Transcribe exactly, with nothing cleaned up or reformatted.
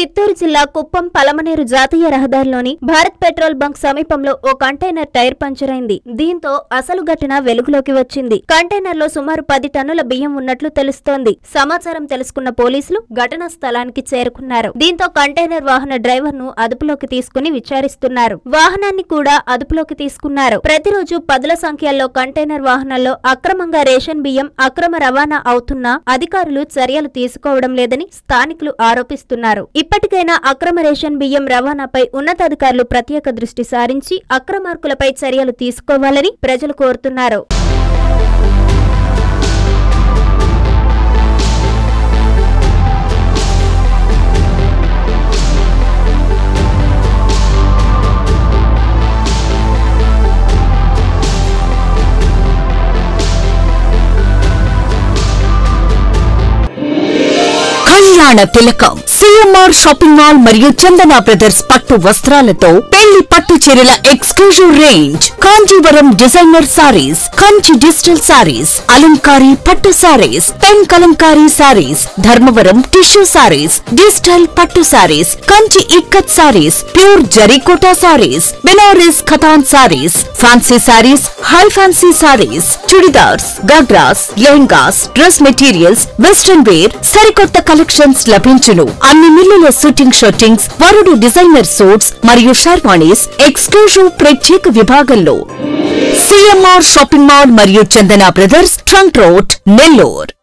చిత్తూరు జిల్లా కుప్పం పలమనేరు జాతీయ రహదారిలోని Bharat petrol bunk సమీపంలో ఓ కంటైనర్ టైర్ పంచర్ అయింది. దీంతో అసలు ఘటన వెలుగులోకి వచ్చింది. కంటైనర్ లో సుమారు పది టన్నుల బియ్యం ఉన్నట్లు తెలుస్తోంది. సమాచారం తెలుసుకున్న పోలీసులు ఘటనా స్థలానికి చేరుకున్నారు. దీంతో కంటైనర్ వాహన డ్రైవర్ ను అదుపులోకి తీసుకుని విచారిస్తున్నారు. వాహనాన్ని కూడా అదుపులోకి తీసుకున్నారు. ప్రతిరోజు పదుల సంఖ్యలో కంటైనర్ వాహనాల్లో అక్రమంగా రేషన్ బియ్యం అక్రమ రవాణా అవుతున్నా అధికారులు చర్యలు తీసుకోవడం లేదని స్థానికులు ఆరోపిస్తున్నారు. ఇప్పటికైనా అక్రమ రేషన్ బియ్యం రవాణాపై ఉన్నతాధికారులు ప్రత్యేక దృష్టి సారించి అక్రమార్కులపై చర్యలు తీసుకోవాలని ప్రజలు కోరుతున్నారు. కళ్యాణ తిలకం సిఎంఆర్ షాపింగ్ మాల్ మరియు చందన బ్రదర్స్ పట్టు వస్త్రాలతో పెళ్లి పట్టు చీరల exclusive range, Kanjeevaram designer saris, Kanchi digital saris, అలంకారీ పట్టు saris, pen kalamkari saris, Dharmavaram tissue saris, digital పట్టు సారీస్, కంచి ఇక్కత్ సారీస్, ప్యూర్ జరీకోటా saris, Banaras katan saris, fancy saris, high fancy saris, churidars, ghagras, lehengas, dress materials, western wear, సరికొత్త కలెక్షన్స్ లభించును. అన్ని మిల్లుల షూటింగ్ షర్టింగ్స్, వరుడు డిజైనర్ సూట్స్ మరియు షర్వాణీస్ ఎక్స్క్లూజివ్ ప్రత్యేక విభాగంలో సిఎంఆర్ షాపింగ్ మాల్ మరియు Chandana brothers trunk road, Nellore.